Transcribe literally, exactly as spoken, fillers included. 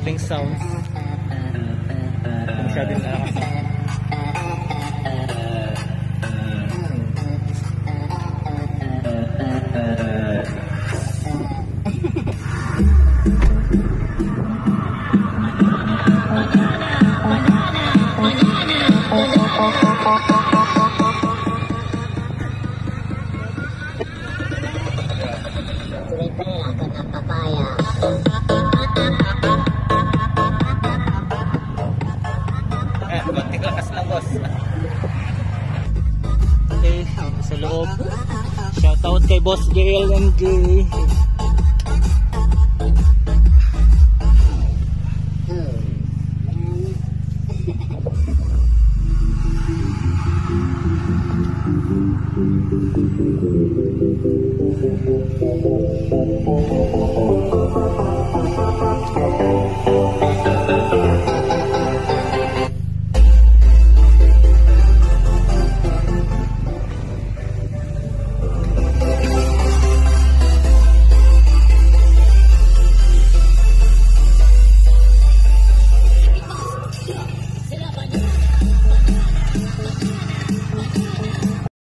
tapping sounds. Masyadong nakakas. Konting lakas lang, boss. Okay, sa loob. Shoutout kay Boss J L M J.